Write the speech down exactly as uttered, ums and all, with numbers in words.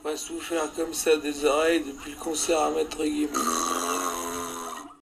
pas souffert comme ça des oreilles depuis le concert à Maître Gims.